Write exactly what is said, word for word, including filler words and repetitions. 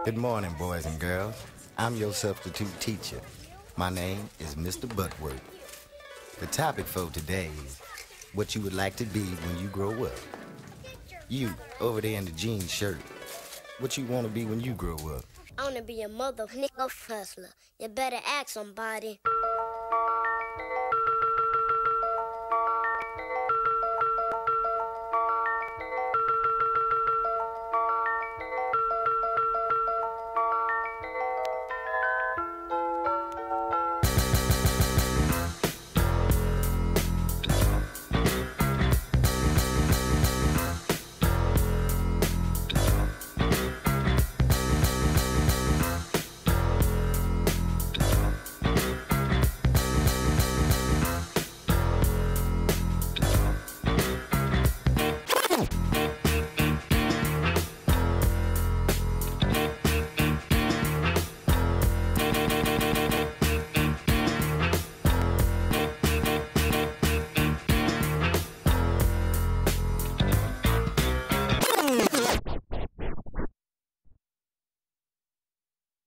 Good morning, boys and girls. I'm your substitute teacher. My name is Mister Buckworth. The topic for today is what you would like to be when you grow up. You, over there in the jean shirt, what you want to be when you grow up? I want to be a mother nigga hustler. You better ask somebody.